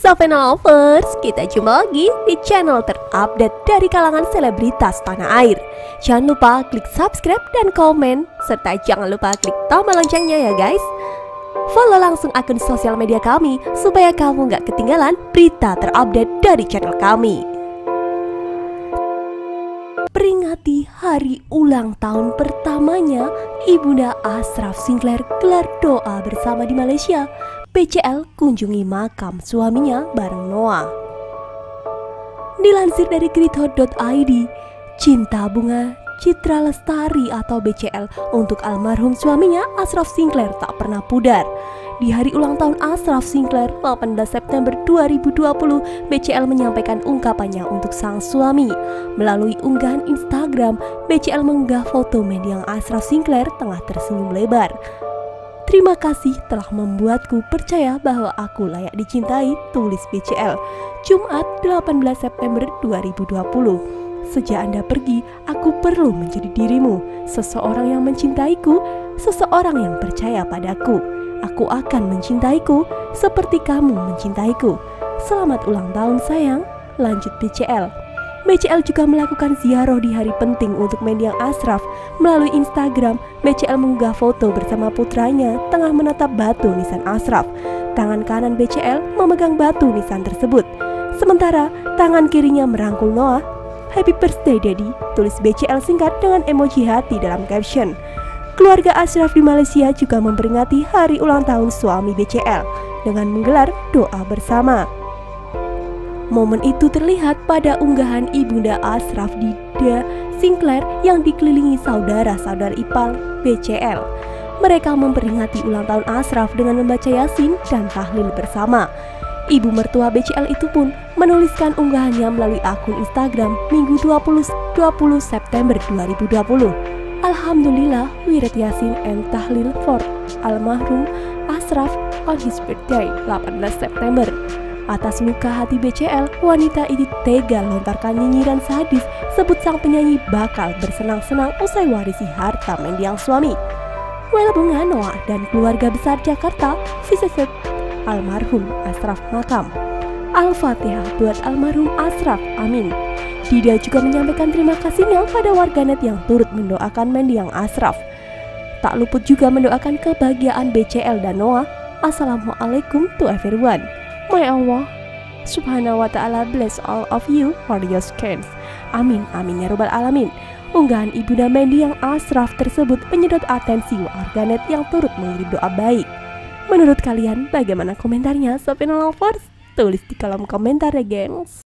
Sofena Lovers, kita jumpa lagi di channel terupdate dari kalangan selebritas tanah air. Jangan lupa klik subscribe dan komen, serta jangan lupa klik tombol loncengnya ya guys. Follow langsung akun sosial media kami supaya kamu gak ketinggalan berita terupdate dari channel kami. Peringati hari ulang tahun pertamanya, Ibunda Ashraf Sinclair gelar doa bersama di Malaysia. BCL kunjungi makam suaminya bareng Noah. Dilansir dari gridhot.id, cinta bunga Citra Lestari atau BCL untuk almarhum suaminya Ashraf Sinclair tak pernah pudar. Di hari ulang tahun Ashraf Sinclair 18 September 2020, BCL menyampaikan ungkapannya untuk sang suami. Melalui unggahan Instagram, BCL mengunggah foto mendiang Ashraf Sinclair tengah tersenyum lebar. Terima kasih telah membuatku percaya bahwa aku layak dicintai, tulis BCL. Jumat 18 September 2020. Sejak Anda pergi, aku perlu menjadi dirimu, seseorang yang mencintaiku, seseorang yang percaya padaku. Aku akan mencintaiku seperti kamu mencintaiku. Selamat ulang tahun sayang, lanjut BCL. BCL juga melakukan ziarah di hari penting untuk mendiang Ashraf. Melalui Instagram, BCL mengunggah foto bersama putranya tengah menatap batu nisan Ashraf. Tangan kanan BCL memegang batu nisan tersebut, sementara tangan kirinya merangkul Noah. Happy birthday daddy, tulis BCL singkat dengan emoji hati dalam caption. Keluarga Ashraf di Malaysia juga memperingati hari ulang tahun suami BCL dengan menggelar doa bersama. Momen itu terlihat pada unggahan Ibunda Ashraf Dida Sinclair yang dikelilingi saudara-saudara ipar BCL. Mereka memperingati ulang tahun Ashraf dengan membaca Yasin dan tahlil bersama. Ibu mertua BCL itu pun menuliskan unggahannya melalui akun Instagram Minggu 20 September 2020. Alhamdulillah, we read Yasin and tahlil for almarhum Ashraf on his birthday 18 September. Atas luka hati BCL, wanita ini tega lontarkan nyinyiran sadis sebut sang penyanyi bakal bersenang-senang usai warisi harta mendiang suami. Well bunga Noah dan keluarga besar Jakarta visit almarhum Ashraf makam. Al-Fatihah buat almarhum Ashraf, amin. Dida juga menyampaikan terima kasihnya pada warganet yang turut mendoakan mendiang Ashraf. Tak luput juga mendoakan kebahagiaan BCL dan Noah. Assalamualaikum to everyone. May Allah Subhanahu wa ta'ala bless all of you for your strength. Amin, amin ya robbal alamin. Unggahan Ibunda mendiang Ashraf tersebut menyedot atensi warganet yang turut mengirim doa baik. Menurut kalian bagaimana komentarnya, Sofena Lovers? Tulis di kolom komentar ya gengs.